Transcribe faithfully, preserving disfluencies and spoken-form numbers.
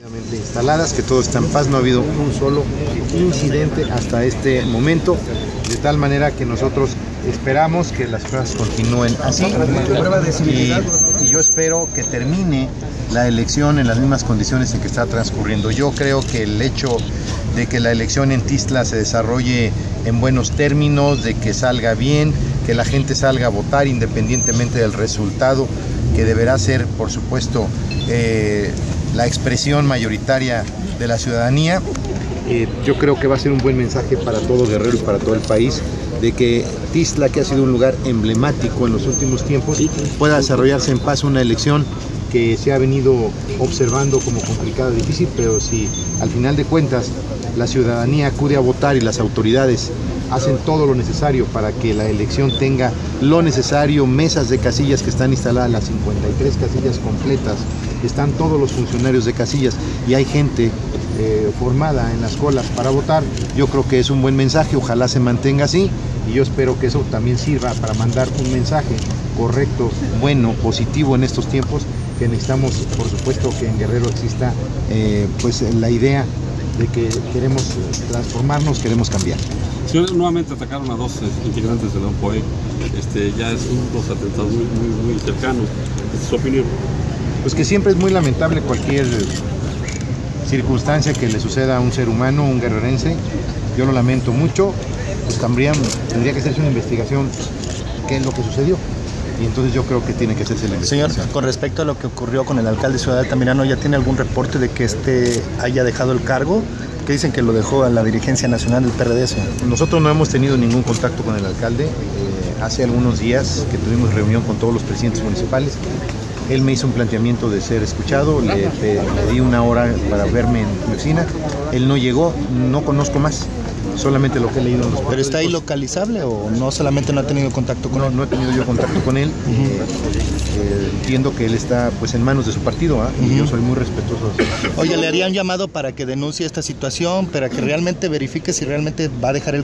Instaladas, que todo está en paz, no ha habido un solo incidente hasta este momento, de tal manera que nosotros esperamos que las cosas continúen así y, y yo espero que termine la elección en las mismas condiciones en que está transcurriendo. Yo creo que el hecho de que la elección en Tistla se desarrolle en buenos términos, de que salga bien, que la gente salga a votar independientemente del resultado, que deberá ser, por supuesto, eh, la expresión mayoritaria de la ciudadanía. Eh, yo creo que va a ser un buen mensaje para todo Guerrero y para todo el país, de que Tistla, que ha sido un lugar emblemático en los últimos tiempos, pueda desarrollarse en paz una elección que se ha venido observando como complicada, difícil, pero si al final de cuentas la ciudadanía acude a votar y las autoridades hacen todo lo necesario para que la elección tenga lo necesario, mesas de casillas que están instaladas, las cincuenta y tres casillas completas, están todos los funcionarios de casillas y hay gente eh, formada en las colas para votar. Yo creo que es un buen mensaje, ojalá se mantenga así y yo espero que eso también sirva para mandar un mensaje correcto, bueno, positivo en estos tiempos, que necesitamos, por supuesto, que en Guerrero exista eh, pues la idea de que queremos transformarnos, queremos cambiar. Señor, nuevamente atacaron a dos integrantes de la O P O E, este, ya es unos atentados muy, muy, muy cercanos. ¿Su opinión? Pues que siempre es muy lamentable cualquier circunstancia que le suceda a un ser humano, un guerrerense. Yo lo lamento mucho, pues tendría, tendría que hacerse una investigación qué es lo que sucedió. Y entonces yo creo que tiene que hacerse la investigación. Señor, con respecto a lo que ocurrió con el alcalde de Ciudad Altamirano, ¿ya tiene algún reporte de que este haya dejado el cargo? Que dicen que lo dejó a la dirigencia nacional del P R D, señor. Nosotros no hemos tenido ningún contacto con el alcalde. Eh, hace algunos días que tuvimos reunión con todos los presidentes municipales, él me hizo un planteamiento de ser escuchado, le, le, le di una hora para verme en mi oficina, él no llegó, no conozco más, solamente lo que he leído en los periódicos. ¿Pero está ahí localizable o no solamente no ha tenido contacto con no, él? No he tenido yo contacto con él, uh-huh. eh, eh, entiendo que él está pues en manos de su partido, ¿eh? uh-huh. y yo soy muy respetuoso de eso. Oye, ¿le harían llamado para que denuncie esta situación, para que realmente verifique si realmente va a dejar el